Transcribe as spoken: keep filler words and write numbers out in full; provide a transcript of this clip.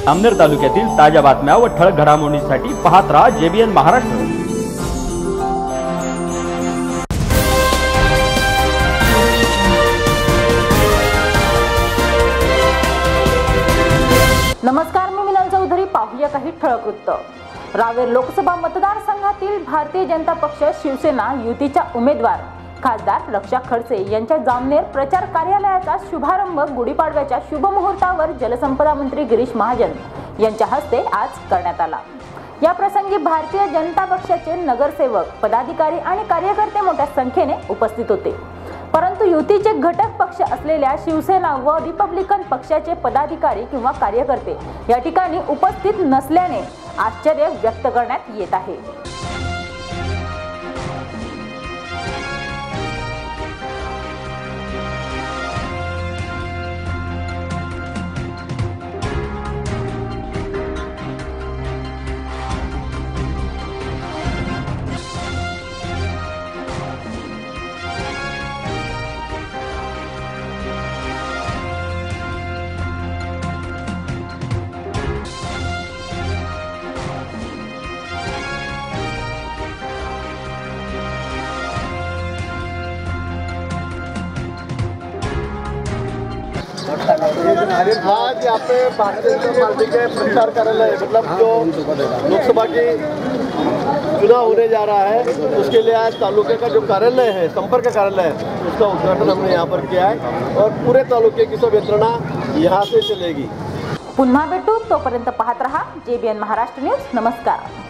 अमनेर तालुक्यातील ताज्या बातम्या व ठळक घडामोडींसाठी पाहत राहा जेबीएन महाराष्ट्र। नमस्कार, मी मिनल चौधरी। पाहूया काही ठळक वृत्त। रावेर लोकसभा मतदारसंघातील भारतीय जनता पक्ष शिवसेना युतीच्या उमेदवार खासदार रक्षा खडसे यांच्या जामनेर प्रचार कार्यालयाचा शुभारंभ गुढीपाडव्याच्या शुभ मुहूर्तावर जलसंपदा मंत्री गिरीश महाजन यांच्या हस्ते आज करण्यात आला। या प्रसंगी भारतीय जनता पक्षाचे नगरसेवक, पदाधिकारी आणि कार्यकर्ते मोठ्या संख्येने उपस्थित होते। परंतु युतीचे घटक पक्ष असलेल्या शिवसेना व रिपब्लिकन पक्षाचे पदाधिकारी किंवा कार्यकर्ते या ठिकाणी उपस्थित नसल्याने आश्चर्य व्यक्त करण्यात येत आहे। आज यहाँ पे भारतीय जनता पार्टी के प्रचार कार्यालय मतलब जो लोकसभा की चुनाव होने जा रहा है उसके लिए आज तालुके का जो कार्यालय है, संपर्क कार्यालय है, उसका उद्घाटन हमने यहाँ पर किया है और पूरे तालुके की सब यंत्रणा यहाँ से चलेगी। पुन्हा भेटू, तोपर्यंत पाहत रहा जेबीएन महाराष्ट्र न्यूज। नमस्कार।